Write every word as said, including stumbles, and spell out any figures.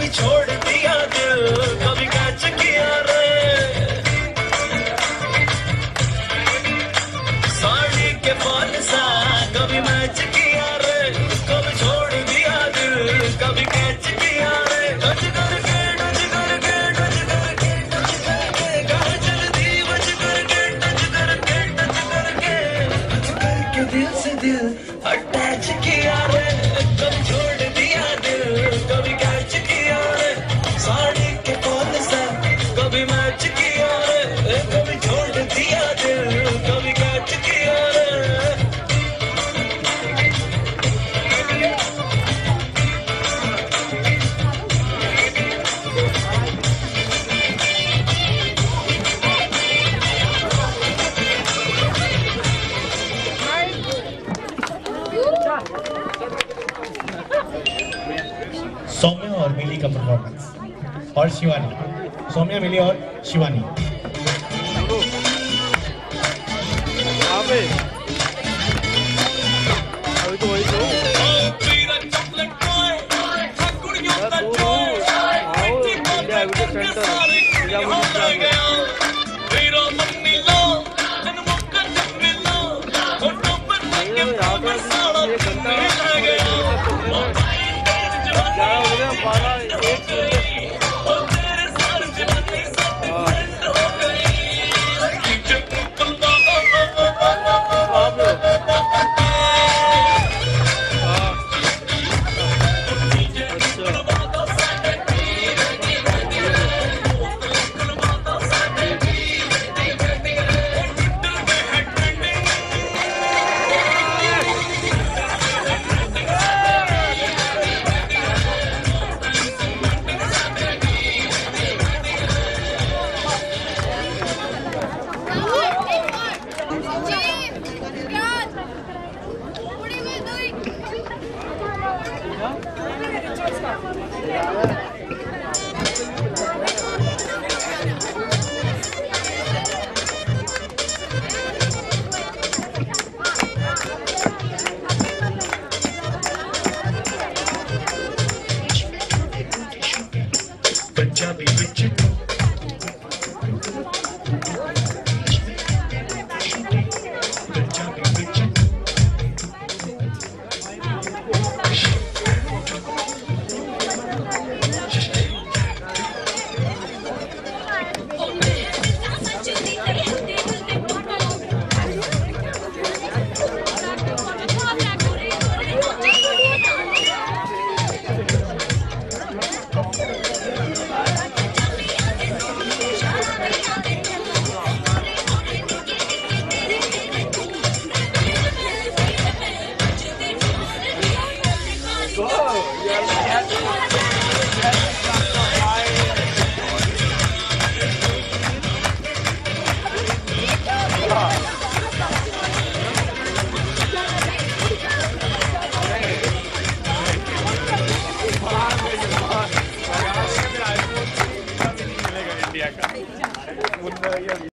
कभी छोड़ दिया दिल, कभी कैच किया रे। साड़ी के फॉल सा कभी मैच किया रे, कभी छोड़ दिया दिल, कभी कैच किया रे। टच करके टच करके टच करके टच करके कहाँ चल दी बच करके टच करके टच करके टच करके दिल से दिल अटैच किया रे। कभी छोड़ दिया दिल, कभी कैच किया रे। साड़ी के फॉल सा कभी मैच किया रे, कभी छोड़ दिया दिल, कभी कैच किया रे। सौम्या और मिली का परफॉर्मेंस और शिवानी, सौम्या, मिली और शिवानी। अभी तो वही तो Yeah.